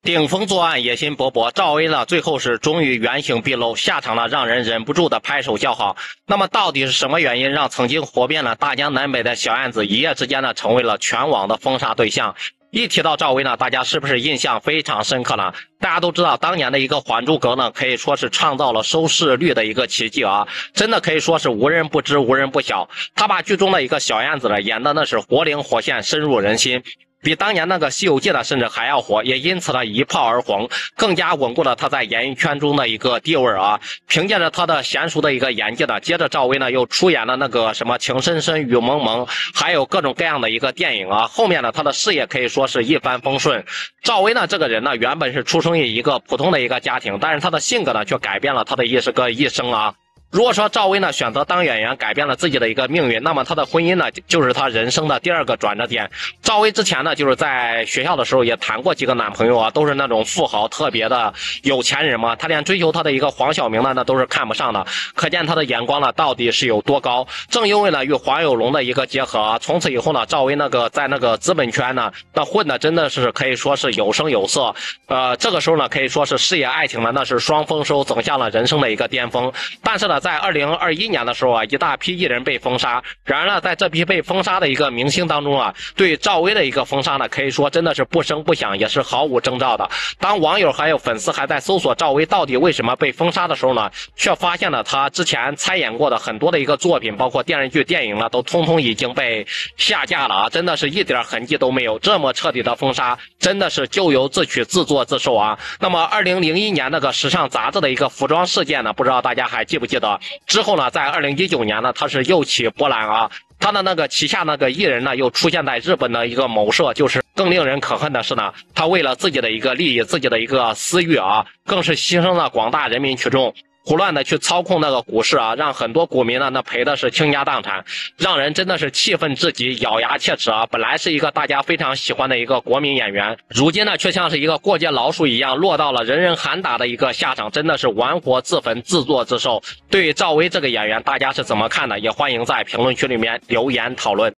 顶风作案，野心勃勃，赵薇呢，最后是终于原形毕露，下场了，让人忍不住的拍手叫好。那么到底是什么原因让曾经火遍了大江南北的小燕子一夜之间呢，成为了全网的封杀对象？一提到赵薇呢，大家是不是印象非常深刻呢？大家都知道，当年的一个《还珠格格》呢，可以说是创造了收视率的一个奇迹啊，真的可以说是无人不知，无人不晓。他把剧中的一个小燕子呢，演的那是活灵活现，深入人心。比当年那个《西游记》呢，甚至还要火，也因此呢一炮而红，更加稳固了他在演艺圈中的一个地位啊。凭借着他的娴熟的一个演技呢，接着赵薇呢又出演了那个什么《情深深雨蒙蒙》，还有各种各样的一个电影啊。后面呢，他的事业可以说是一帆风顺。赵薇呢这个人呢，原本是出生于一个普通的一个家庭，但是他的性格呢却改变了他的一生啊。如果说赵薇呢选择当演员，改变了自己的一个命运，那么她的婚姻呢就是她人生的第二个转折点。赵薇之前呢就是在学校的时候也谈过几个男朋友啊，都是那种富豪，特别的有钱人嘛。她连追求她的一个黄晓明呢那都是看不上的，可见她的眼光呢到底是有多高。正因为呢与黄有龙的一个结合啊，从此以后呢赵薇在那个资本圈呢那混的真的是可以说是有声有色。这个时候呢可以说是事业爱情呢那是双丰收，走向了人生的一个巅峰。但是呢在2021年的时候啊，一大批艺人被封杀。然而呢，在这批被封杀的一个明星当中啊，对赵薇的一个封杀呢，可以说真的是不声不响，也是毫无征兆的。当网友还有粉丝还在搜索赵薇到底为什么被封杀的时候呢，却发现了她之前参演过的很多的一个作品，包括电视剧、电影呢，都通通已经被下架了啊！真的是一点痕迹都没有，这么彻底的封杀，真的是咎由自取，自作自受啊！那么2001年那个时尚杂志的一个服装事件呢，不知道大家还记不记得？之后呢，在2019年呢，他是又起波澜啊，他的那个旗下那个艺人呢，又出现在日本的一个某社，就是更令人可恨的是呢，他为了自己的一个利益、自己的一个私欲啊，更是牺牲了广大人民群众。胡乱的去操控那个股市啊，让很多股民呢那赔的是倾家荡产，让人真的是气愤至极，咬牙切齿啊！本来是一个大家非常喜欢的一个国民演员，如今呢却像是一个过街老鼠一样，落到了人人喊打的一个下场，真的是玩火自焚，自作自受。对于赵薇这个演员，大家是怎么看的？也欢迎在评论区里面留言讨论。